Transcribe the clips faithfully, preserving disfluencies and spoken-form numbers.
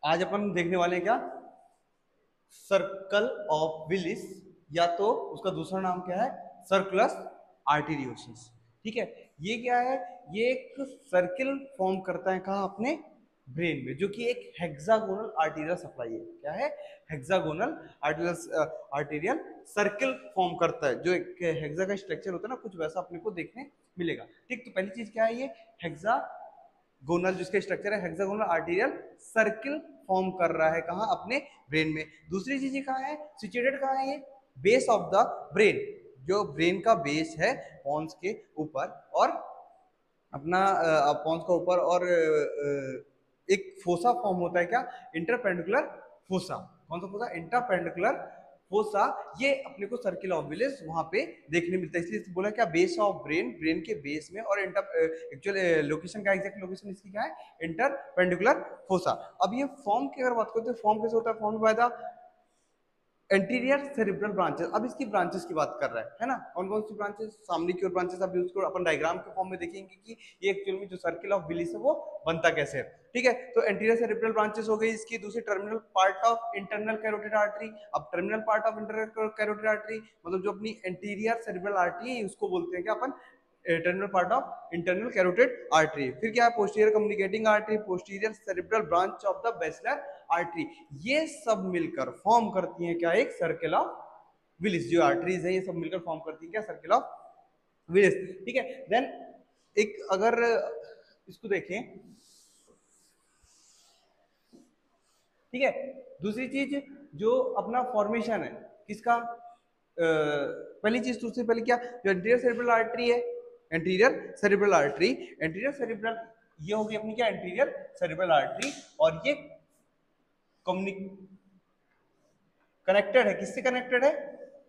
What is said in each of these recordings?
आज अपन देखने वाले हैं क्या, सर्कल ऑफ विलिस, या तो उसका दूसरा नाम क्या है, सर्कुलस आर्टेरियोसिस। ठीक है, ये क्या है, ये एक सर्किल फॉर्म करता है कहाँ, अपने ब्रेन में, जो कि एक हेक्सागोनल आर्टेरियल सप्लाई है। क्या है, hexagonal arterial arterial circle form करता है, जो एक हेक्सा का स्ट्रक्चर होता है ना, कुछ वैसा अपने को देखने मिलेगा। ठीक, तो पहली चीज क्या है, ये हेक्सा गोनल जिसका स्ट्रक्चर है, हेक्सागोनल आर्टेरियल सर्किल फॉर्म कर रहा है कहाँ, अपने ब्रेन में। दूसरी चीज कहाँ है, सिचुएटेड कहाँ है, ये बेस ऑफ द ब्रेन, जो ब्रेन का बेस है पॉन्स के ऊपर, और अपना पॉन्स का ऊपर, और एक फोसा फॉर्म होता है क्या, इंटरपेंडिकुलर फोसा। कौन सा फोसा, इंटरपेंडिकुलर फोसा। ये अपने को सर्किल ऑफ विलिस वहां पे देखने मिलता है, इसलिए बोला क्या, बेस ऑफ ब्रेन, ब्रेन के बेस में, और इंटर एक्चुअल लोकेशन का, एग्जैक्ट लोकेशन इसकी क्या है, इंटरपेंडिकुलर फोसा। अब ये फॉर्म की अगर बात करते हैं, फॉर्म कैसे होता है, form by the anterior cerebral branches. अब इसकी ब्रांचेस की बात कर रहा है है ना, कौन कौन सी ब्रांचेस, सामने की ओर ब्रांचेस। अब उसको अपन डायग्राम के फॉर्म में देखेंगे कि ये एक्चुअल में जो सर्किल ऑफ विलिस है वो बनता कैसे है। ठीक है, तो एंटीरियर सेरिब्रल ब्रांचेस हो गई इसकी। दूसरी terminal part of internal carotid artery. अब terminal part of internal carotid artery मतलब जो अपनी एंटीरियर सेरिब्रल आर्टरी है, उसको बोलते हैं क्या अपन, terminal part of internal carotid artery. फिर क्या है, posterior communicating artery, posterior cerebral branch of the basilar artery. ये सब मिलकर फॉर्म करती हैं क्या, एक सर्किल ऑफ विलिस। जो आर्टरीज है ये सब मिलकर फॉर्म करती है क्या, सर्किल ऑफ विलिस। ठीक है, देन एक अगर इसको देखें, ठीक है, दूसरी चीज जो अपना फॉर्मेशन है किसका, पहली चीज सबसे पहले क्या, जो एंटीरियर सेरिब्रल आर्टरी है, anterior cerebral artery, anterior cerebral ये होगी अपनी क्या, एंटीरियर सेरिब्रल आर्टरी, और ये कम्युनिक कनेक्टेड है, किससे कनेक्टेड है,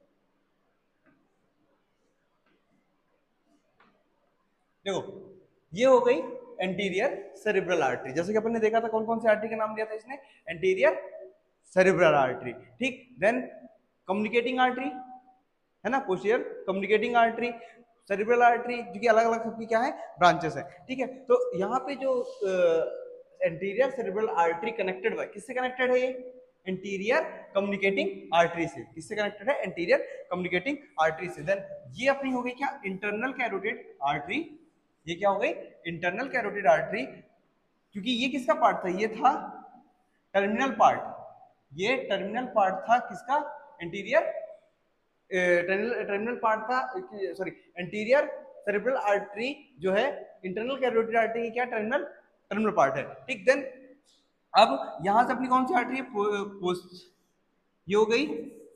देखो ये हो गई एंटीरियर सेरिब्रल आर्टरी। जैसे कि अपन ने देखा था कौन कौन सी आर्टरी का नाम दिया था इसने, एंटीरियर सेरिब्रल आर्टरी। ठीक, देन कम्युनिकेटिंग आर्टरी है ना, posterior communicating artery, cerebral artery, जो कि अलग अलग सबकी क्या है, ब्रांचेस है। ठीक है, तो यहाँ पे जो एंटीरियर सेरिब्रल आर्टरी कनेक्टेड है, किससे कनेक्टेड है, ये एंटीरियर कम्युनिकेटिंग आर्टरी से। किससे कनेक्टेड है, एंटीरियर कम्युनिकेटिंग आर्टरी से। देन ये अपनी हो गई क्या, इंटरनल कैरोटिड आर्टरी। ये क्या हो गई, इंटरनल कैरोटिड आर्टरी, क्योंकि ये किसका पार्ट था, ये था टर्मिनल पार्ट, ये टर्मिनल पार्ट था किसका, एंटीरियर टर्मिनल पार्ट था, सॉरी एंटीरियर सेरिब्रल आर्टरी जो है, इंटरनल कैरोटिड आर्टरी की क्या, टर्मिनल टर्मिनल पार्ट है। ठीक, देन अब यहां से अपनी कौन सी आर्टरी है, पोस्ट, ये हो गई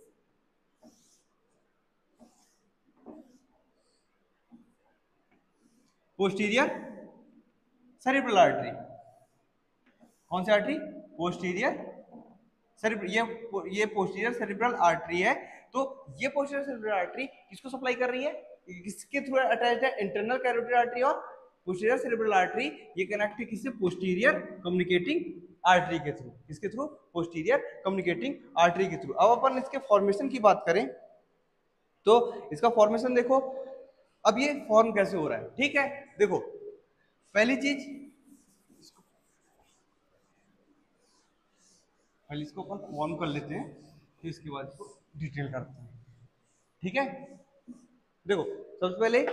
पोस्टीरियर सेरिब्रल आर्टरी। कौन सी आर्टरी, पोस्टीरियर सेरिब्रल, ये ये पोस्टीरियर सेरिब्रल आर्टरी है। तो ये पोस्टीरियर सेरिब्रल आर्टरी किसको सप्लाई कर रही है, किसके थ्रू अटैच्ड है, इंटरनल कैरोटिड आर्टरी और पोस्टीरियर सेरिब्रल आर्टरी। ये कनेक्ट है किससे, पोस्टीरियर कम्युनिकेटिंग आर्टरी के थ्रू। किसके थ्रू, पोस्टीरियर कम्युनिकेटिंग आर्टरी के थ्रू। अब अपन इसके फॉर्मेशन की बात करें तो इसका फॉर्मेशन देखो, अब ये फॉर्म कैसे हो रहा है। ठीक है, देखो पहली चीज, पहले इसको अपन फॉर्म कर लेते हैं, फिर इसके बाद इसको डिटेल करते हैं। ठीक है, देखो सबसे पहले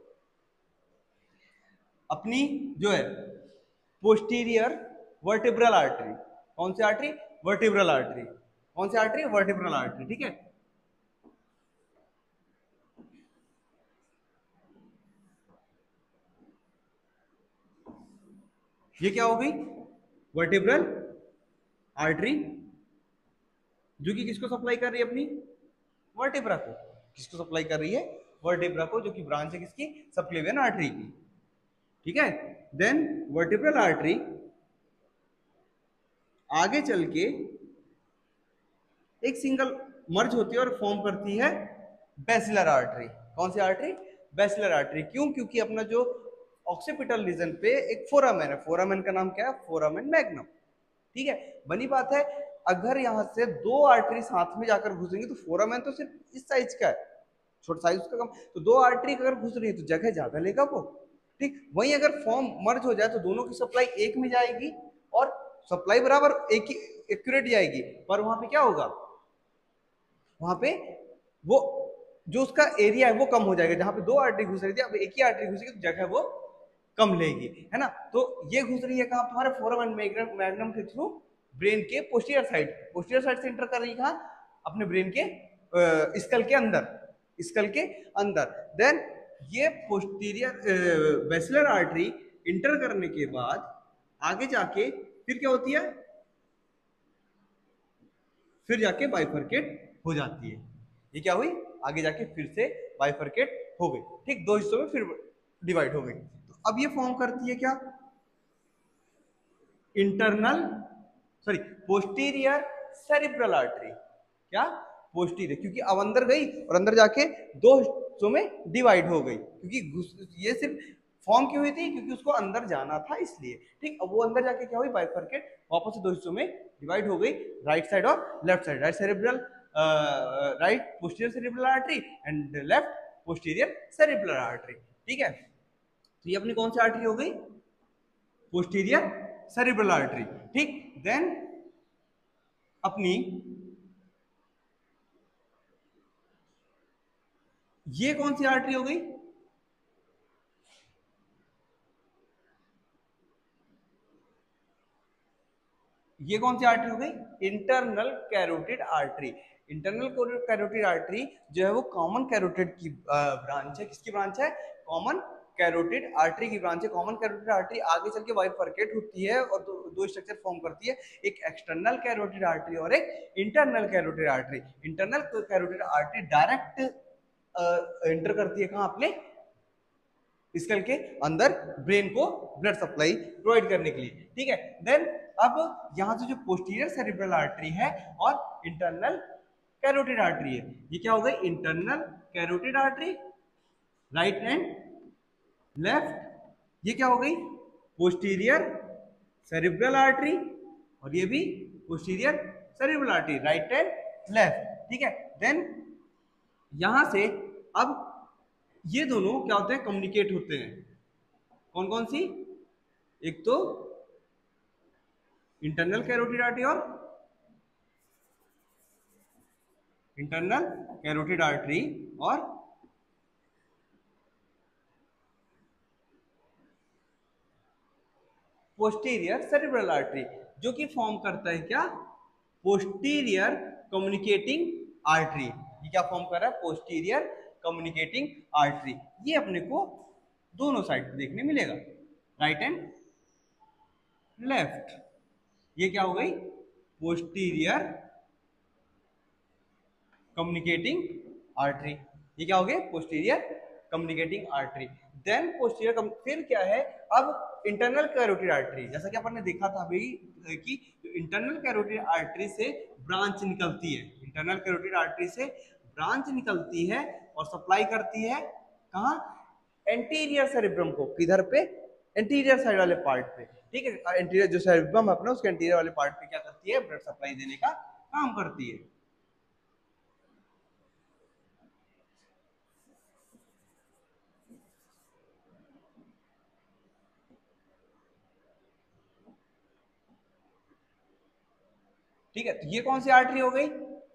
अपनी जो है पोस्टीरियर वर्टिब्रल आर्टरी, कौन सी आर्टरी, वर्टिब्रल आर्टरी, कौन सी आर्टरी, वर्टिब्रल आर्टरी। ठीक है, ये क्या हो गई, वर्टिब्रल आर्टरी, जो कि किसको सप्लाई कर रही है, अपनी वर्टिब्रा को। किसको सप्लाई कर रही है, वर्टिब्रा को, जो कि ब्रांच है किसकी, सबक्लेवियन आर्टरी की। ठीक है, देन वर्टिब्रल आर्टरी आगे चल के एक सिंगल मर्ज होती है और फॉर्म करती है बेसिलर आर्टरी। कौन सी आर्टरी, बेसिलर आर्टरी। क्यों, क्योंकि अपना जो ऑक्सीपिटल रीजन पे एक फोरामेन है, फोरामेन का नाम क्या है, फोरामेन मैग्नम। ठीक है, बनी बात है, अगर यहां से दो आर्टरी साथ में जाकर घुसेंगे तो फोरामेन तो सिर्फ इस साइज का है, छोटा साइज का कम, तो दो आर्टरी अगर घुस रही है तो जगह ज्यादा लेगा वो। ठीक, वहीं अगर फॉर्म मर्ज हो जाए तो दोनों की सप्लाई एक में जाएगी और सप्लाई बराबर एक ही एक्यूरेट जाएगी, पर वहां पे क्या होगा, वहां पे वो जो उसका एरिया है वो कम हो जाएगा। जहां पे दो आर्टरी घुस रही थी, अब एक ही आर्टरी घुसेगी तो जगह वो कम लेगी, है ना। तो ये घुस रही है कहाँ, तुम्हारे फोरम एंड मैग्नम के थ्रू ब्रेन के पोस्टीरियर साइड, पोस्टीरियर साइड से एंटर कर रही है कहाँ, अपने ब्रेन के स्कल के अंदर, स्कल के अंदर। देन ये पोस्टीरियर बेसिलर आर्टरी इंटर करने के बाद आगे जाके फिर क्या होती है, फिर जाके बाइफरकेट हो जाती है। ये क्या हुई, आगे जाके फिर से बाइफरकेट हो गई, ठीक, दो हिस्सों में फिर डिवाइड हो गई। तो अब ये फॉर्म करती है क्या, internal sorry posterior cerebral artery. क्या, पोस्टीरियर, क्योंकि अब अंदर गई और अंदर जाके दो हिस्सों में डिवाइड हो गई, क्योंकि ये सिर्फ फॉर्म क्यों हुई थी, क्योंकि उसको अंदर जाना था इसलिए, ठीक। अब वो अंदर जाके क्या हुई, बाइफरकेट वापस से दो हिस्सों में डिवाइड हो गई, राइट साइड और left side, right cerebral right posterior cerebral artery and left posterior cerebral artery, ठीक है। तो ये अपनी कौन सी आर्टरी हो गई, पोस्टीरियर सेरिब्रल आर्टरी, ठीक। देन अपनी ये कौन सी आर्टरी हो गई, ये कौन सी आर्टरी हो गई, internal carotid artery. Internal carotid artery जो है वो कॉमन कैरोटिड की ब्रांच है, किसकी ब्रांच है, कॉमन कैरोटिड आर्टरी की ब्रांच है। कॉमन कैरोटिड आर्टरी आगे चल के बाइफरकेट होती है और दो, दो स्ट्रक्चर फॉर्म करती है, एक एक्सटर्नल कैरोटिड आर्टरी और एक internal carotid artery. Internal carotid artery direct enter करती है कहाँ, अपने स्कल के अंदर ब्रेन को ब्लड सप्लाई प्रोवाइड करने के लिए, ठीक है। देन अब यहां से जो पोस्टीरियर सेरिब्रल आर्टरी है और इंटरनल कैरोटिड आर्टरी है, ये क्या हो गई, internal carotid artery right and left, ये क्या हो गई, पोस्टीरियर सेरिब्रल आर्टरी, और ये भी posterior cerebral artery right and left, ठीक है। देन यहां से अब ये दोनों क्या होते हैं, कम्युनिकेट होते हैं, कौन कौन सी, एक तो इंटरनल कैरोटिड आर्टरी और इंटरनल कैरोटिड आर्टरी और पोस्टीरियर सेरिब्रल आर्टरी, जो कि फॉर्म करता है क्या, पोस्टीरियर कम्युनिकेटिंग आर्टरी। ये क्या फॉर्म कर रहा है, पोस्टीरियर कम्युनिकेटिंग आर्टरी। ये अपने को दोनों साइड देखने मिलेगा, राइट एंड लेफ्ट। ये क्या हो गई, पोस्टीरियर कम्युनिकेटिंग आर्टरी, ये क्या हो गया, posterior communicating artery. Then posterior, फिर क्या है, अब इंटरनल कैरोटिड आर्टरी, जैसा कि अपन ने देखा था अभी कि इंटरनल कैरोटिड आर्टरी से ब्रांच निकलती है, इंटरनल कैरोटिड आर्टरी से ब्रांच निकलती है और सप्लाई करती है कहाँ, एंटीरियर सेरिब्रम को, किधर पे, एंटीरियर साइड वाले पार्ट पे, ठीक है। एंटीरियर जो सेरिब्रम है अपना, उसके एंटीरियर वाले पार्ट पे क्या करती है, ब्लड सप्लाई देने का काम करती है। ठीक है, तो ये कौन सी आर्टरी हो गई,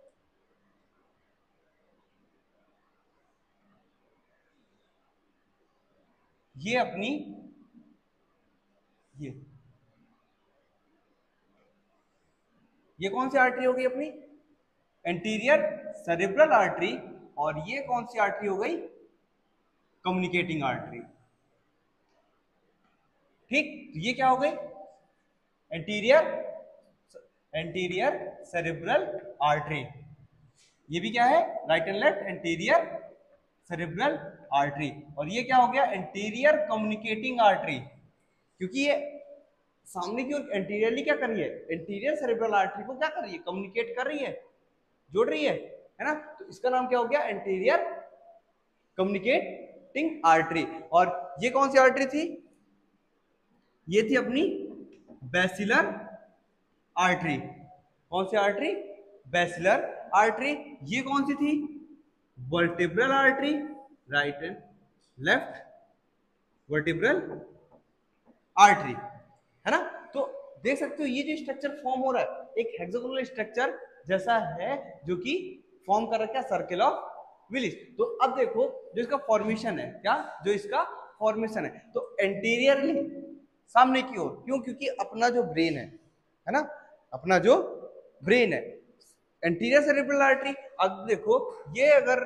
ये अपनी ये ये कौन सी आर्टरी हो गई अपनी, एंटीरियर सेरिब्रल आर्टरी, और ये कौन सी आर्टरी हो गई, कम्युनिकेटिंग आर्टरी, ठीक। तो ये क्या हो गई, एंटीरियर एंटीरियर सेरिब्रल आर्टरी, ये भी क्या है, right and left anterior cerebral artery, और ये क्या हो गया, एंटीरियर कम्युनिकेटिंग आर्टरी, क्योंकि ये सामने की ओर एंटीरियरली क्या कर रही है, एंटीरियर सेरिब्रल आर्टरी को क्या कर रही है, कम्युनिकेट कर रही है, जोड़ रही है है ना। तो इसका नाम क्या हो गया, एंटीरियर कम्युनिकेटिंग आर्टरी। और ये कौन सी आर्टरी थी, ये थी अपनी बेसिलर आर्टरी, कौन सी आर्टरी, बेसिलर आर्टरी। ये कौन सी थी, vertebral artery, right and left vertebral artery, है ना। तो देख सकते हो ये जो स्ट्रक्चर फॉर्म हो रहा है एक हेक्सागोनल स्ट्रक्चर जैसा है जो कि फॉर्म कर रखा है सर्कल ऑफ विलिस। तो अब देखो जो इसका फॉर्मेशन है, क्या जो इसका फॉर्मेशन है, तो एंटीरियरली सामने की ओर, क्यों? क्योंकि अपना जो ब्रेन है है ना, अपना जो ब्रेन है एंटीरियर सेरेब्रल आर्टरी। अब देखो ये अगर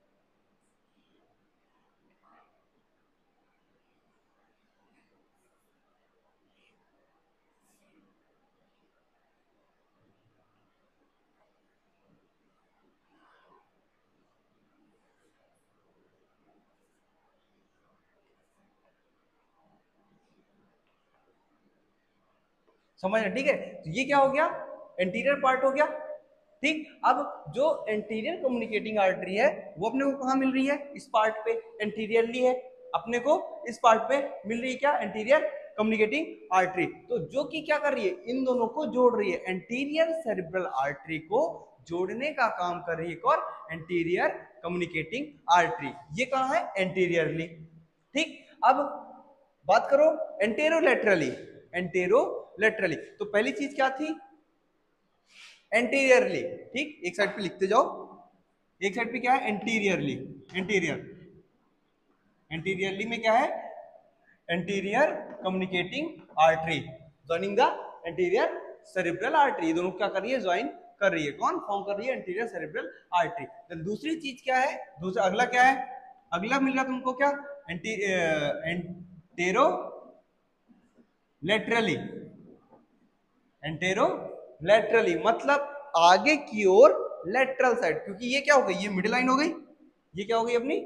समझ रहे, ठीक है। तो ये क्या हो गया, एंटीरियर पार्ट हो गया, ठीक। अब जो एंटीरियर कम्युनिकेटिंग आर्टरी है वो अपने को कहाँ मिल रही है, इस पार्ट पे एंटीरियरली है, अपने को इस पार्ट पे मिल रही है क्या, एंटीरियर कम्युनिकेटिंग आर्टरी। तो जो कि क्या कर रही है, इन दोनों को जोड़ रही है, एंटीरियर सेरेब्रल आर्टरी को जोड़ने का काम कर रही है और एंटीरियर कम्युनिकेटिंग आर्टरी। ये कहाँ है, एंटीरियरली, ठीक। अब बात करो एंटेरोलेटरली, एंटेरोलेटरली तो पहली चीज क्या थी, एंटीरियरली, ठीक। एक साइड पे लिखते जाओ, एक साइड पे क्या है, एंटीरियरली, एंटीरियर, एंटीरियरली में क्या है, anterior communicating artery joining the anterior cerebral artery. दोनों क्या कर रही है, ज्वाइन कर रही है, कौन फॉर्म कर रही है, एंटीरियर सेरेब्रल आर्टरी। देन दूसरी चीज क्या है, दूसरा अगला क्या है, अगला मिल रहा तुमको क्या, anti antero laterally, antero laterally मतलब आगे की ओर लेटरल साइड, क्योंकि ये क्या हो गई, ये मिडिल लाइन हो गई, ये क्या हो गई अपनी,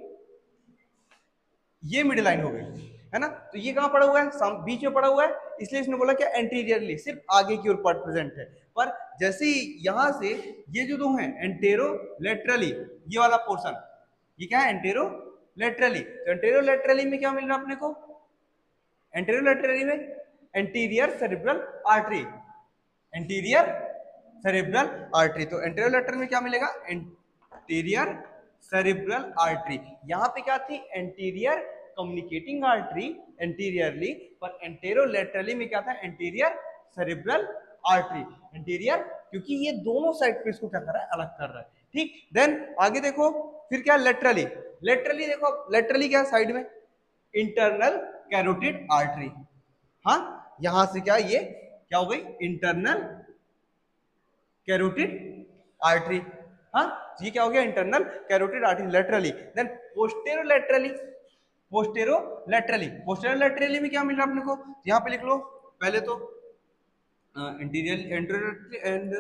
ये मिडिल लाइन हो गई, है ना। तो ये कहां पड़ा हुआ है, बीच में पड़ा हुआ है, इसलिए इसने बोला क्या, एंटीरियरली, सिर्फ आगे की ओर पार्ट प्रेजेंट है। पर जैसे ही यहां से ये जो दो हैं एंटेरो लेटरली, ये वाला पोर्शन, ये क्या है, एंटेरो लेटरली। तो एंटेरो लेटरली में क्या मिल रहा है अपने को, एंटेरो लेटरली में anterior cerebral artery, anterior cerebral artery. तो एंटीरियर लेटरल में क्या मिलेगा, एंटीरियर सेरेब्रल आर्टरी। यहां पे क्या थी, एंटीरियर कम्युनिकेटिंग आर्टरी एंटीरियरली, पर एंटेरोलेटरली में क्या था, एंटीरियर सेरेब्रल आर्टरी, एंटीरियर, क्योंकि ये दोनों साइड पे इसको क्या कर रहा है, अलग कर रहा है, ठीक। देन आगे देखो फिर क्या, लेटरली, लेटरली देखो, लेटरली क्या है, साइड में इंटरनल कैरोटिड आर्टरी, हाँ यहां से क्या, ये क्या हो गई, इंटरनल कैरोटिड आर्टरी, हाँ ये क्या हो गया, internal carotid artery laterally. Then postero laterally, postero laterally, postero laterally में क्या मिल रहा है अपने को, यहां पे लिख लो पहले तो इंटीरियर एंटीरियर एंड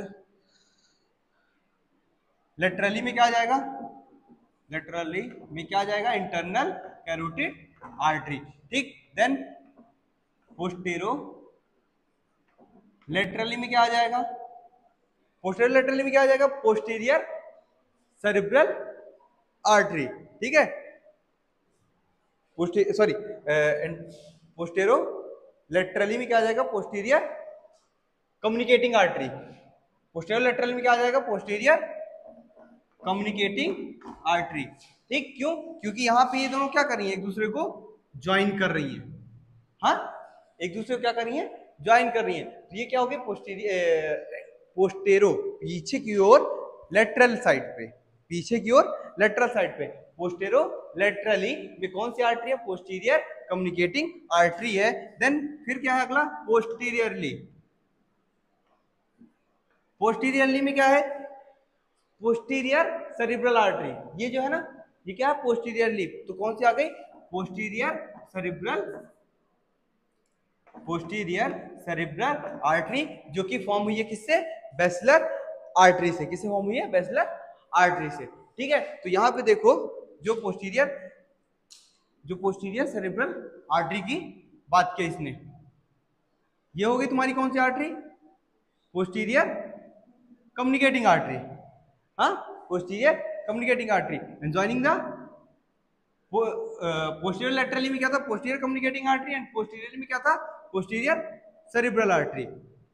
लेटरली में क्या आ जाएगा, लेटरली में क्या आ जाएगा, इंटरनल कैरोटिड आर्टरी, ठीक। देन पोस्टेरो लेटरली में क्या आ जाएगा, पोस्टेरियर लेटरली में क्या आ जाएगा, पोस्टीरियर सेरेब्रल आर्टरी, ठीक है, पोस्टी सॉरी पोस्टेरो लेटरली में क्या आ जाएगा, posterior communicating artery, posterior laterally में क्या आ जाएगा, पोस्टीरियर कम्युनिकेटिंग आर्टरी, ठीक। क्यों, क्योंकि यहां पे ये दोनों क्या कर रही है, एक दूसरे को ज्वाइन कर रही है, हाँ एक दूसरे को क्या कर रही है, ज्वाइन कर रही है। तो ये क्या हो गया, पोस्टीरियर पोस्टेरो पीछे की ओर लेटरल साइड पे, पीछे की ओर लेटरल साइड पे, पोस्टेरो लेटरली में कौन सी आर्टरी है, पोस्टीरियर कम्युनिकेटिंग आर्टरी है। देन फिर क्या है अगला, पोस्टीरियरली, पोस्टीरियरली में क्या है, पोस्टीरियर सेरेब्रल आर्टरी, ये जो है ना ये क्या है, पोस्टीरियरली, तो कौन सी आ गई, posterior cerebral, posterior cerebral artery, जो कि फॉर्म हुई है किससे, बेसिलर आर्टरी से, किससे फॉर्म हुई है, बेसिलर आर्टरी से, ठीक है। तो यहां पे देखो जो पोस्टीरियर, जो पोस्टीरियर सेरेब्रल आर्टरी की बात की इसने, ये हो गई तुम्हारी कौन सी आर्टरी, पोस्टीरियर कम्युनिकेटिंग आर्टरी, हाँ posterior communicating artery, joining the posterior laterally में क्या था, posterior communicating artery, and posterior में क्या था, पोस्टीरियर सेरेब्रल आर्टरी।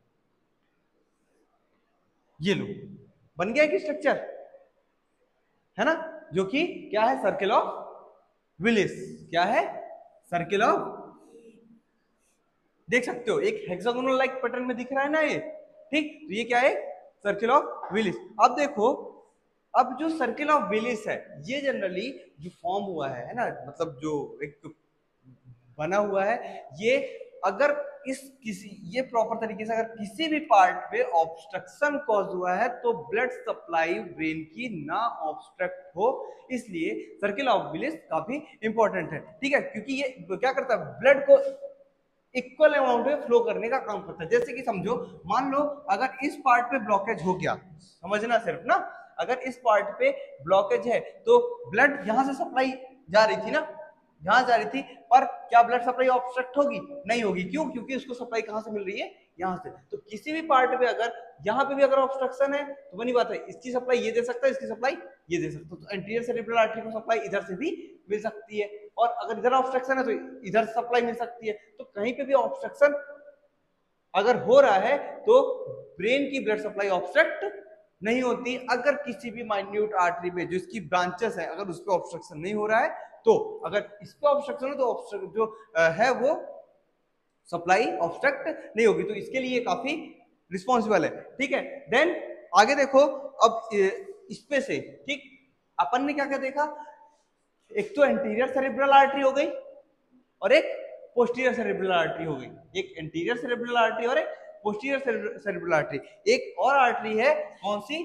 ये लो बन गया एक स्ट्रक्चर, है ना, जो कि क्या है, सर्किल ऑफ विलिस, क्या है, सर्किल ऑफ देख सकते हो एक हेक्सागोनल लाइक पैटर्न में दिख रहा है ना ये, ठीक। तो ये क्या है, सर्किल ऑफ विलिस। अब देखो, अब जो सर्किल ऑफ विलिस है ये जनरली जो फॉर्म हुआ है ना, मतलब जो एक बना हुआ है, ये अगर इस किसी ये प्रॉपर तरीके से अगर किसी भी पार्ट पे ऑब्स्ट्रक्शन कॉज हुआ है तो ब्लड सप्लाई ब्रेन की ना ऑब्स्ट्रक्ट हो, इसलिए सर्किल ऑफ विलिस काफी इंपॉर्टेंट है, ठीक है। क्योंकि ये क्या करता है, ब्लड को इक्वल अमाउंट में फ्लो करने का काम करता है। जैसे कि समझो, मान लो अगर इस पार्ट पे ब्लॉकेज हो गया, समझना सिर्फ ना, अगर इस पार्ट पे ब्लॉकेज है तो ब्लड यहां से सप्लाई जा रही थी ना, यहां जा रही थी, पर क्या ब्लड सप्लाई ऑब्स्ट्रक्ट होगी? नहीं होगी। क्यों? क्योंकि उसको सप्लाई कहां से मिल रही है, यहां से। तो किसी भी पार्ट पे अगर यहाँ पे भी अगर ऑब्स्ट्रक्शन है तो बनी बात है, इसकी सप्लाई ये दे सकता है, इसकी सप्लाई ये दे सकता है, तो एंटीरियर सेरेब्रल आर्टरी को सप्लाई इधर से भी मिल सकती है, और अगर इधर ऑब्स्ट्रक्शन है तो इधर सप्लाई मिल सकती है। तो कहीं पे भी ऑब्स्ट्रक्शन अगर हो रहा है तो ब्रेन की ब्लड सप्लाई ऑब्स्ट्रक्ट नहीं होती। अगर किसी भी माइन्यूट आर्टरी में जो इसकी ब्रांचेस है अगर उस पर ऑब्स्ट्रक्शन नहीं हो रहा है, तो अगर इस पे ऑब्स्ट्रक्शन हो तो जो है वो सप्लाई ऑब्स्ट्रक्ट नहीं होगी। तो इसके लिए काफी रिस्पॉन्सिबल है, ठीक है। देन आगे देखो, अब इस पे से, ठीक, अपन ने क्या क्या देखा, एक तो एंटीरियर सेरेब्रल आर्टरी हो गई और एक पोस्टीरियर सेरेब्रल आर्टरी हो गई, एक एंटीरियर सेरेब्रल आर्टरी और एक पोस्टीरियर सेरेब्रल आर्टरी। एक और आर्टरी है, कौन सी,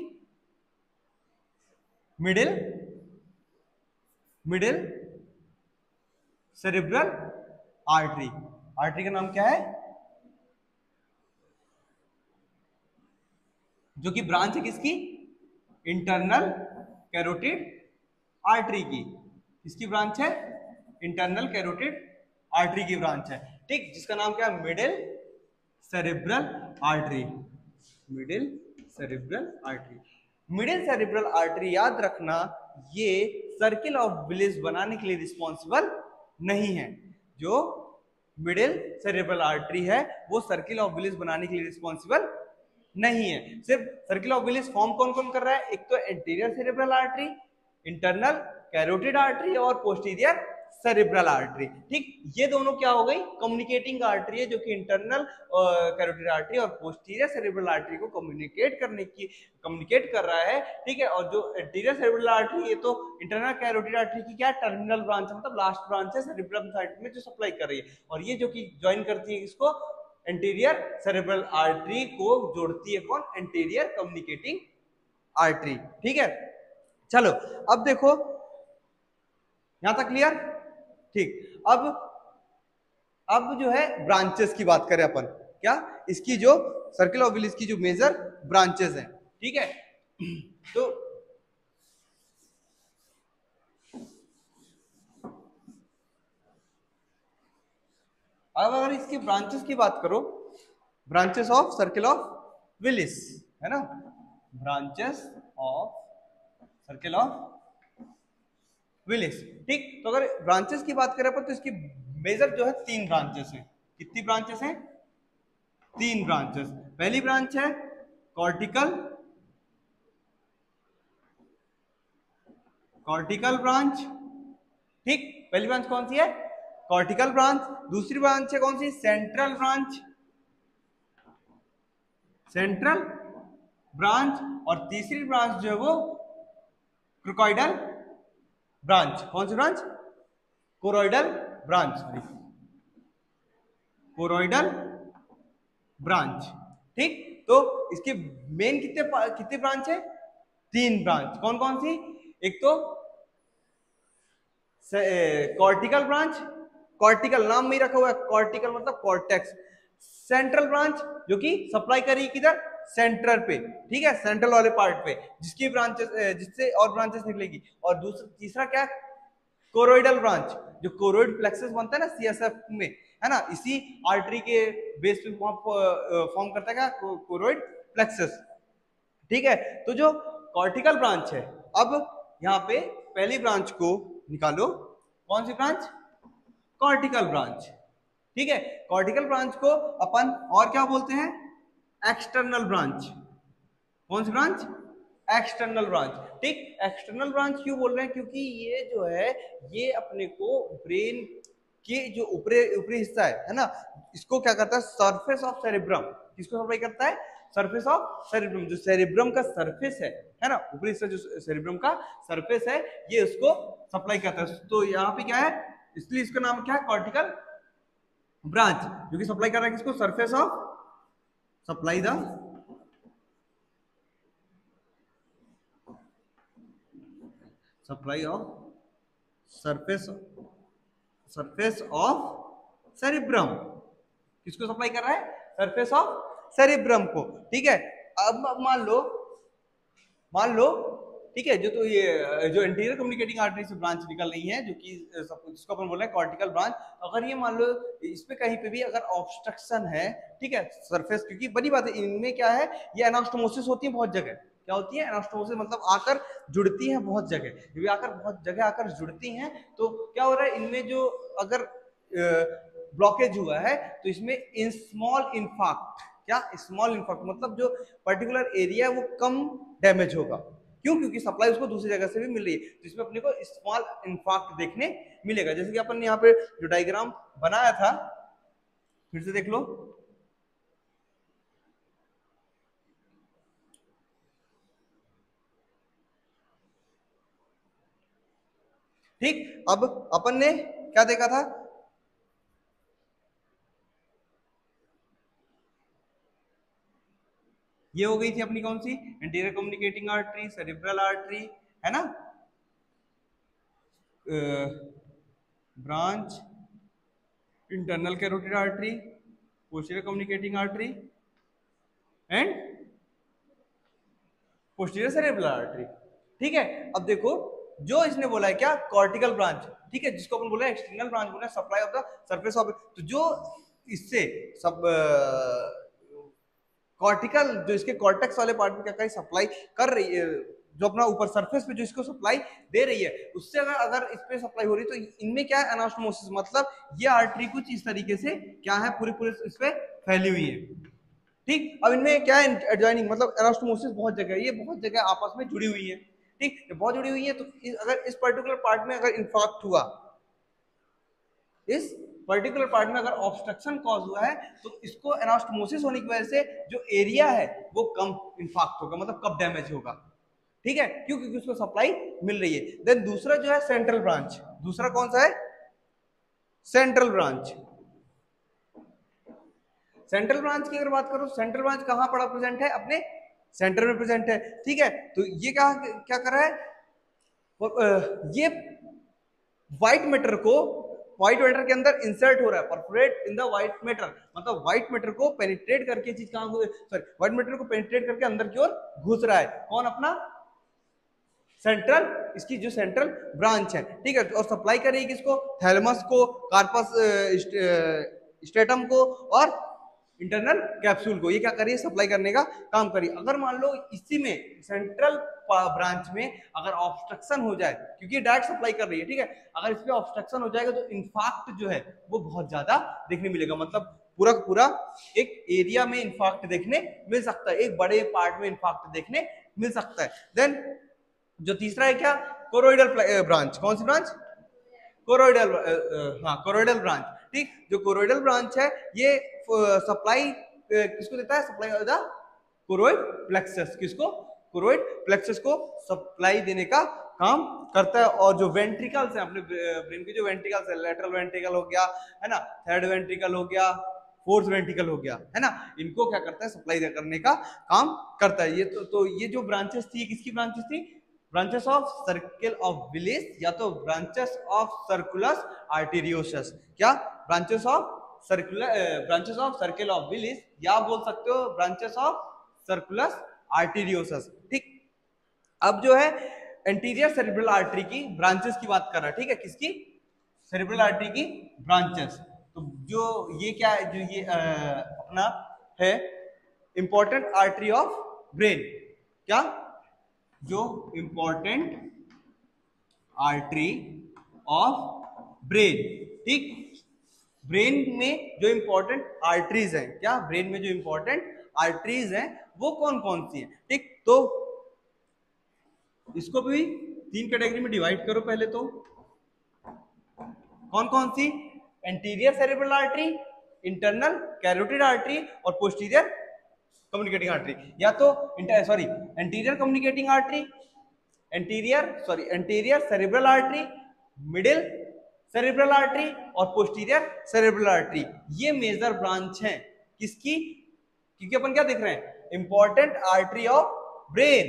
middle middle cerebral artery. Artery का नाम क्या है, जो कि ब्रांच है किसकी, इंटरनल कैरोटिड आर्टरी की। किसकी ब्रांच है, इंटरनल कैरोटिड आर्टरी की ब्रांच है, ठीक, जिसका नाम क्या है, middle cerebral artery. Middle cerebral artery, middle cerebral artery याद रखना, ये सर्किल ऑफ विलिस बनाने के लिए रिस्पॉन्सिबल नहीं है। जो मिडिल सेरेब्रल आर्टरी है वो सर्किल ऑफ विलिस बनाने के लिए रिस्पॉन्सिबल नहीं है। सिर्फ सर्किल ऑफ विलिस फॉर्म कौन कौन कर रहा है, एक तो anterior cerebral artery, internal carotid artery और पोस्टीरियर सेरेब्रल आर्टरी, ठीक। ये दोनों क्या हो गई, कम्युनिकेटिंग आर्टरी है, जो कि इंटरनल कैरोटिड आर्टरी और पोस्टीरियर सेरेब्रल आर्टरी को कम्युनिकेट करने की कम्युनिकेट कर रहा है, ठीक है। और जो एंटीरियर सेरेब्रल आर्टरी, ये तो इंटरनल कैरोटिड आर्टरी की क्या टर्मिनल ब्रांच है, मतलब लास्ट ब्रांच है सेरेब्रम साइड में जो सप्लाई कर रही है, और ये जो कि ज्वाइन करती है इसको एंटीरियर सेरेब्रल आर्टरी को जोड़ती है, कौन, एंटीरियर कम्युनिकेटिंग आर्टरी, ठीक है। चलो अब देखो, यहां तक क्लियर, ठीक। अब अब जो है ब्रांचेस की बात करें अपन, क्या इसकी जो सर्किल ऑफ विलिस की जो मेजर ब्रांचेस हैं, ठीक है। तो अब अगर इसकी ब्रांचेस की बात करो, branches of circle of Willis है ना, branches of circle of Willis, ठीक। तो अगर ब्रांचेस की बात करें अपन, तो इसकी मेजर जो है तीन ब्रांचेस हैं। कितनी ब्रांचेस हैं, तीन ब्रांचेस। पहली ब्रांच है कॉर्टिकल कॉर्टिकल ब्रांच, ठीक, पहली ब्रांच कौन सी है, कॉर्टिकल ब्रांच। दूसरी ब्रांच है कौन सी, सेंट्रल ब्रांच, सेंट्रल ब्रांच। और तीसरी ब्रांच जो है वो क्रोकॉइडल ब्रांच। कौन सी branch, choroidal branch, sorry, choroidal branch, ठीक। तो इसके मेन कितने कितनी ब्रांच है, तीन ब्रांच। कौन कौन सी, एक तो कॉर्टिकल ब्रांच, कॉर्टिकल नाम में ही रखा हुआ है, कॉर्टिकल मतलब कॉर्टेक्स। सेंट्रल ब्रांच जो कि सप्लाई करी किधर, सेंटर पे, ठीक है, सेंट्रल वाले पार्ट पे, जिसकी ब्रांचेस जिससे और ब्रांचेस निकलेगी। और दूसरा तीसरा क्या, कोरोइडल ब्रांच, जो कोरोइड प्लेक्सस बनता है ना सीएसएफ में, है ना, इसी आर्टरी के बेस पे फॉर्म करता है क्या, कोरोइड प्लेक्सस, ठीक है। तो जो कॉर्टिकल ब्रांच है, अब यहाँ पे पहली ब्रांच को निकालो, कौन सी ब्रांच, कॉर्टिकल ब्रांच, ठीक है। कॉर्टिकल ब्रांच को अपन और क्या बोलते हैं, एक्सटर्नल ब्रांच। कौन सी ब्रांच, एक्सटर्नल ब्रांच, ठीक। एक्सटर्नल ब्रांच क्यों बोल रहे हैं, क्योंकि ये जो है ये अपने को ब्रेन कि जो ऊपरी ऊपरी हिस्सा है है ना, इसको क्या करता है, सरफेस ऑफ सेरेब्रम, किसको सप्लाई करता है, सरफेस ऑफ सेरेब्रम, जो सेरेब्रम का सरफेस है है ना, ऊपरी हिस्सा जो सेरेब्रम का सरफेस है ये उसको सप्लाई करता है। तो यहाँ पे क्या है, इसलिए इसका नाम क्या है, कॉर्टिकल ब्रांच, जो कि सप्लाई कर रहा है किसको, surface of, supply the supply of surface surface of cerebrum, किसको सप्लाई कर रहा है, सरफेस ऑफ सेरेब्रम को। ठीक है, अब मान लो मान लो ठीक है, जो तो ये जो इंटीरियर कम्युनिकेटिंग आर्टरी से ब्रांच निकल रही है, जो कि जिसको अपन बोल रहे हैं कॉर्टिकल ब्रांच, अगर ये मान लो इस पे कहीं पे भी अगर ऑब्स्ट्रक्शन है, ठीक है, सरफेस, क्योंकि बड़ी बात है इनमें क्या है, ये एनास्टोमोसिस होती है बहुत जगह, क्या होती है, एनास्टोमोसिस, मतलब आकर जुड़ती है बहुत जगह, जब आकर बहुत जगह आकर जुड़ती हैं तो क्या हो रहा है, इनमें जो अगर ब्लॉकेज हुआ है तो इसमें इन स्मॉल इनफाक्ट, क्या स्मॉल इनफाक्ट मतलब जो पर्टिकुलर एरिया है वो कम डैमेज होगा, क्यों, क्योंकि सप्लाई उसको दूसरी जगह से भी मिल रही है, तो इसमें अपने को स्मॉल इनफाक्ट देखने मिलेगा। जैसे कि अपन यहाँ पे जो डायग्राम बनाया था, फिर से देख लो, ठीक, अब अपन ने क्या देखा था, ये हो गई थी अपनी कौन सी, interior communicating artery, cerebral artery, है ना, branch, internal carotid artery, posterior communicating artery and posterior cerebral artery. ठीक है, अब देखो जो इसने बोला है क्या, कॉर्टिकल ब्रांच, ठीक है, जिसको अपन बोला है एक्सटर्नल ब्रांच बोला है, supply of the surface of, तो जो इससे सब कॉर्टिकल, जो इसके कॉर्टेक्स वाले पार्ट में क्या कर सप्लाई कर रही है, जो अपना ऊपर सरफेस पे जो इसको सप्लाई दे रही है, उससे अगर अगर इस पे सप्लाई हो रही है तो इनमें क्या है, एनास्टोमोसिस, मतलब ये आर्टरी कुछ इस तरीके से क्या है, पूरी पूरी इस पे फैली हुई है। ठीक, अब इनमें क्या है, एडजॉइनिंग, मतलब एनास्टोमोसिस बहुत जगह है, ये बहुत जगह आपस में जुड़ी हुई है। ठीक, ये बहुत जुड़ी हुई है, तो अगर इस पर्टिकुलर पार्ट में अगर इन्फाक्ट हुआ, इस पर्टिकुलर पार्ट में अगर ऑब्स्ट्रक्शन कॉज हुआ है तो इसको एनास्टोमोसिस होने की वजह से जो एरिया है वो कम इन्फाक्ट होगा, मतलब कम डैमेज होगा। ठीक है, क्यों, क्योंकि उसको सप्लाई मिल रही है। देन दूसरा जो है सेंट्रल ब्रांच, दूसरा कौन सा है, सेंट्रल ब्रांच। सेंट्रल ब्रांच की अगर बात करो, सेंट्रल ब्रांच कहां पड़ा प्रेजेंट है, अपने सेंटर में प्रेजेंट है। ठीक है, तो ये क्या क्या कर रहा है, ये व्हाइट मैटर को व्हाइट मैटर के अंदर इंसर्ट हो रहा है, perforate in the white matter, मतलब व्हाइट मैटर को पेनिट्रेट करके चीज कहां, सॉरी व्हाइट मैटर को पेनिट्रेट करके अंदर की ओर घुस रहा है, कौन, अपना सेंट्रल, इसकी जो सेंट्रल ब्रांच है। ठीक है, और सप्लाई कर रही है किसको, थैलेमस को, कार्पस स्ट्रेटम को और इंटरनल कैप्सूल को, ये क्या कर रही है, सप्लाई करने का काम कर रही है। अगर मान लो इसी में सेंट्रल ब्रांच में अगर ऑब्स्ट्रक्शन हो जाए, क्योंकि डायरेक्ट सप्लाई कर रही है, ठीक है, अगर इसमें ऑब्स्ट्रक्शन हो जाएगा तो इन्फाक्ट जो है वो बहुत ज्यादा देखने मिलेगा, मतलब पूरा पूरा एक एरिया में इन्फाक्ट देखने मिल सकता है, एक बड़े पार्ट में इन्फाक्ट देखने मिल सकता है। देन जो तीसरा है क्या, कोरोइडल ब्रांच, कौन सी ब्रांच, कोरोइडल, हाँ कोरोइडल ब्रांच। ठीक, जो कोरोइडल ब्रांच है ये सप्लाई किसको देता है, सप्लाई द कोरोइड प्लेक्सस, किसको, कोरोइड प्लेक्सस को सप्लाई देने का काम करता है। और जो वेंट्रिकल्स हैं अपने ब्रेन के, जो वेंट्रिकल्स है, लेटरल वेंट्रिकल हो गया है ना, थर्ड वेंट्रिकल हो गया, फोर्थ वेंट्रिकल हो गया, है ना, इनको क्या करता है, सप्लाई करने का काम करता है। ये तो, तो ये जो ब्रांचेस थी, किसकी ब्रांचेस थी, branches of circle of Willis, या तो ब्रांचेस ऑफ सर्कुलस आर्टेरियोसस, क्या, branches of circular branches of circle of Willis, या बोल सकते हो ब्रांचेस ऑफ सर्कुलस आर्टेरियोसस। ठीक, अब जो है एंटीरियर सेरेब्रल आर्टरी की ब्रांचेस की बात कर रहा है, ठीक है, किसकी, सेरेब्रल आर्टरी की ब्रांचेस। तो जो ये क्या है, जो ये आ, अपना है इंपॉर्टेंट आर्टरी ऑफ ब्रेन, क्या, जो इंपॉर्टेंट आर्टरी ऑफ ब्रेन। ठीक, ब्रेन में जो इंपॉर्टेंट आर्टरीज हैं, क्या, ब्रेन में जो इंपॉर्टेंट आर्टरीज हैं वो कौन कौन सी हैं। ठीक, तो इसको भी तीन कैटेगरी में डिवाइड करो, पहले तो कौन कौन सी, anterior cerebral artery, internal carotid artery और पोस्टीरियर कम्युनिकेटिंग आर्टरी। या तो sorry anterior communicating artery, anterior sorry anterior cerebral artery, middle cerebral artery और पोस्टीरियर सेरेब्रल आर्टरी। ये मेजर ब्रांच हैं किसकी, क्योंकि अपन क्या देख रहे हैं, important artery of brain,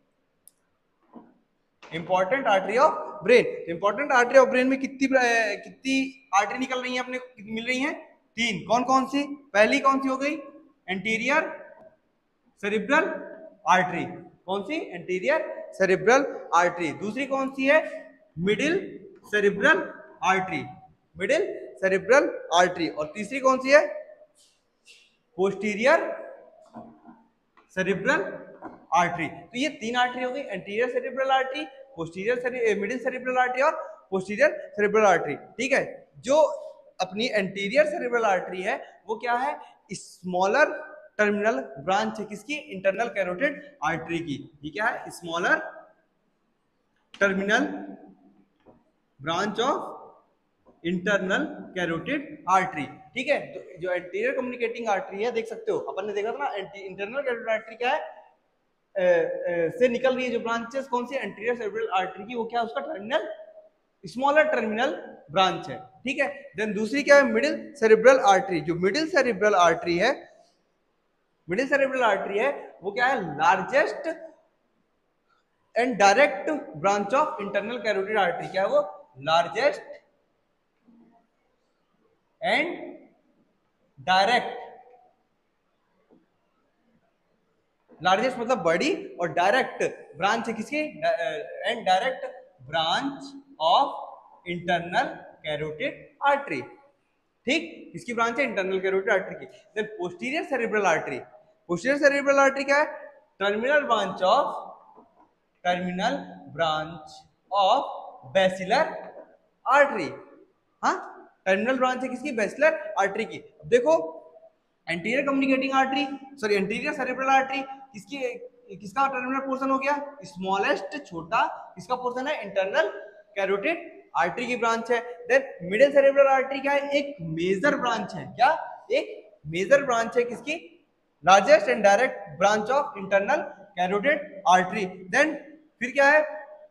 important artery of brain. Important artery of brain में कितनी कितनी आर्टरी निकल रही है अपने को, मिल रही हैं तीन। कौन कौन सी, पहली कौन सी हो गई, एंटीरियर सेरेब्रल आर्टरी, कौन सी, एंटीरियर सेरेब्रल आर्टरी। दूसरी कौन सी है, middle cerebral artery, middle cerebral artery. और तीसरी कौन सी है, पोस्टीरियर सेरेब्रल आर्टरी। तो ये तीन आर्टरी हो गई, anterior cerebral artery, posterior middle cerebral artery और पोस्टीरियर सेरेब्रल आर्टरी। ठीक है, जो अपनी एंटीरियर सेरेब्रल आर्टरी है वो क्या है, स्मॉलर टर्मिनल ब्रांच है किसकी, इंटरनल कैरोटिड आर्टरी की। ये क्या है, smaller terminal branch of internal carotid artery. ठीक है, तो जो एंटीरियर कम्युनिकेटिंग आर्टरी है, देख सकते हो अपन ने देखा था ना, इंटरनल कैरोटिड आर्टरी क्या है, ए, ए, से निकल रही है जो ब्रांचेस, कौन सी, एंटीरियर सेरेब्रल आर्टरी की, वो क्या है, उसका टर्मिनल स्मॉलर टर्मिनल ब्रांच है। ठीक है, देन दूसरी क्या है, मिडिल सेरेब्रल आर्टरी। जो मिडिल सेरेब्रल आर्टरी है, मिडिल सेरेब्रल आर्टरी है वो क्या है, largest and direct branch of internal carotid artery. क्या है वो, लार्जेस्ट एंड डायरेक्ट, लार्जेस्ट मतलब बड़ी और डायरेक्ट ब्रांच है किसकी, and direct branch of internal carotid artery. ठीक, किसकी ब्रांच है, इंटरनल कैरोटिड आर्टरी की। Then posterior cerebral artery, posterior cerebral artery क्या है, terminal branch of terminal branch of basilar artery. हाँ, टर्मिनल ब्रांच है किसकी, बेसिलर आर्टरी की। अब देखो anterior communicating artery, sorry anterior cerebral artery किसकी, किसका टर्मिनल पोर्शन हो गया, स्मॉलेस्ट छोटा किसका पोर्शन है, इंटरनल कैरोटिड आर्टरी की ब्रांच है। देन मिडिल सेरेब्रल आर्टरी क्या है, एक मेजर ब्रांच है, क्या, एक मेजर ब्रांच है किसकी, largest and direct branch of internal carotid artery. Then फिर क्या है,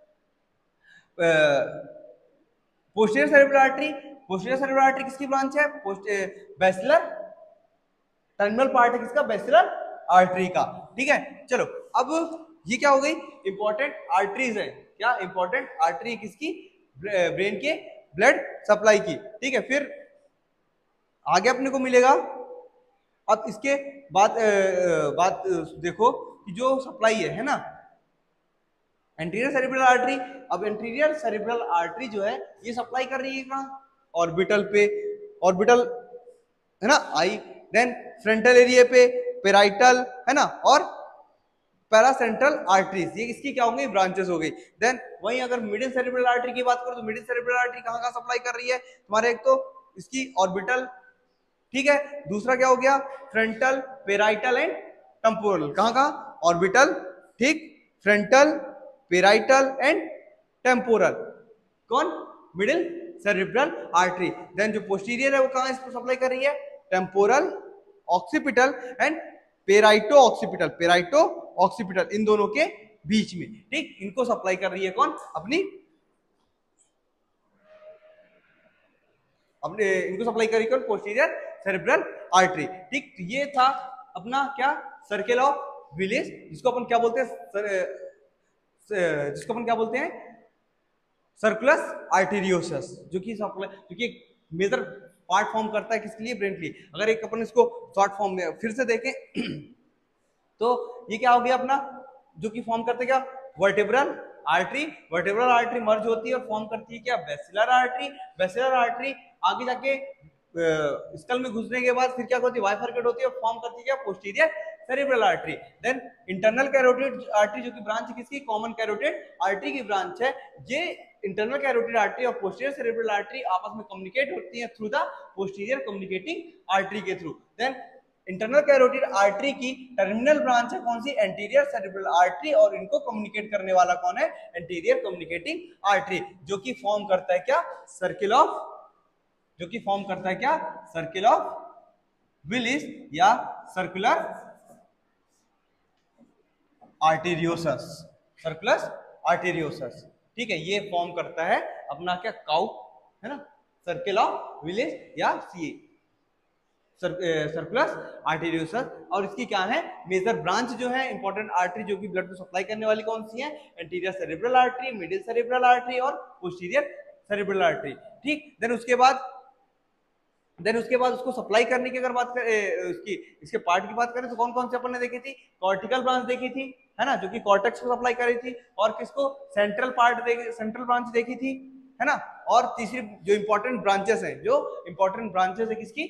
posterior cerebral artery, posterior cerebral artery किसकी ब्रांच है, बेसिलर टर्मिनल पार्ट है किसका, बेसिलर आर्टरी का। ठीक है, चलो अब ये क्या हो गई, इंपॉर्टेंट आर्टरीज है, क्या, इंपॉर्टेंट आर्टरी किसकी, ब्रेन के ब्लड सप्लाई की। ठीक है, फिर आगे अपने को मिलेगा, अब इसके बाद बात देखो कि जो सप्लाई है है ना, एंटीरियर सेरेब्रल आर्टरी। अब एंटीरियर सेरेब्रल आर्टरी जो है ये सप्लाई कर रही है कहाँ, ऑर्बिटल पे, ऑर्बिटल है ना, आई, देन फ्रंटल एरिया पे पेराइटल है ना, और पैरासेंट्रल आर्टरीज, ये इसकी क्या हो गई, ब्रांचेस हो गई। देन वहीं अगर मिडिल सेरेब्रल आर्टरी की बात करो तो मिडिल सेरेब्रल आर्टरी कहाँ कहाँ सप्लाई कर रही है तुम्हारे, एक तो इसकी ऑर्बिटल, ठीक है, दूसरा क्या हो गया, फ्रंटल, पेराइटल एंड टेम्पोरल। कहाँ कहाँ, ऑर्बिटल, ठीक, फ्रंटल, पेराइटल एंड टेम्पोरल, कौन, मिडिल सेरेब्रल आर्टरी। देन जो पोस्टीरियर है वो कहाँ इसको सप्लाई कर रही है, temporal, occipital and parieto occipital, parieto occipital, इन दोनों के बीच में। ठीक, इनको सप्लाई कर रही है कौन, अपनी अपने इनको सप्लाई कर रही है कौन, पोस्टीरियर सेरेब्रल आर्टरी। ठीक, तो ये था अपना क्या, सर्किल ऑफ विलिस, जिसको अपन क्या बोलते हैं, जिसको अपन क्या बोलते हैं, सर्कुलस आर्टेरियोसस, जो कि जो कि मेजर पार्ट फॉर्म करता है किसके लिए, ब्रेन के लिए। अगर एक अपन इसको शॉर्ट फॉर्म में फिर से देखें तो ये क्या हो गया अपना, जो कि फॉर्म करते क्या, vertebral artery, vertebral artery merge होती है और फॉर्म करती है क्या, बेसिलर आर्टरी, बेसिलर आर्टरी आगे जाके स्कल में घुसने के बाद फिर क्या होती है, बाइफरकेट होती है और फॉर्म करती है क्या, posterior cerebral artery. Then internal carotid artery, जो कि ब्रांच है किसकी, कॉमन कैरोटिड आर्टरी की ब्रांच है। ये इंटरनल कैरोटिड आर्टरी और पोस्टीरियर सेरेब्रल आर्टरी आपस में कम्युनिकेट होती है through the posterior communicating artery के through. Then internal carotid artery की टर्मिनल ब्रांच है कौन सी, एंटीरियर सेरेब्रल आर्टरी, और इनको कम्युनिकेट करने वाला कौन है, एंटीरियर कम्युनिकेटिंग आर्टरी, जो कि फॉर्म करता है क्या, सर्किल ऑफ जो कि फॉर्म करता है क्या, सर्किल ऑफ विलिस या सर्कुलर आर्टेरियोसस, सर्कुलस आर्टेरियोसस। ठीक है, ये फॉर्म करता है अपना क्या, काउ, है ना, सर्किल ऑफ विलिस या सीए, सर्कुलस आर्टेरियोसस। और इसकी क्या है, मेजर ब्रांच जो है, इंपॉर्टेंट आर्टरी जो कि ब्लड को सप्लाई करने वाली कौन सी है, anterior cerebral artery, middle cerebral artery और पोस्टीरियर सेरेब्रल आर्टरी। ठीक, देन उसके बाद देन उसके बाद उसको सप्लाई करने की अगर बात करें, उसकी इसके पार्ट की बात करें तो कौन कौन से अपन ने देखी थी, कॉर्टिकल ब्रांच देखी थी, है ना, जो कि कॉर्टेक्स को सप्लाई करी थी, और किसको, सेंट्रल पार्ट देखी, सेंट्रल ब्रांच देखी थी, है ना, और तीसरी जो इंपॉर्टेंट ब्रांचेस हैं, जो इंपॉर्टेंट ब्रांचेस है किसकी,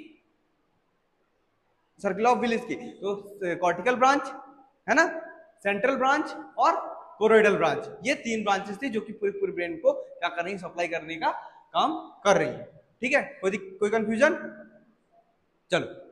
सर्किल ऑफ विलिस की, तो कॉर्टिकल ब्रांच, है ना, सेंट्रल ब्रांच और कोरोइडल ब्रांच, ये तीन ब्रांचेस थी जो कि पूरी पूरी ब्रेन को क्या कर रही है, सप्लाई करने का काम कर रही है। ठीक है, कोई कोई कंफ्यूजन, चलो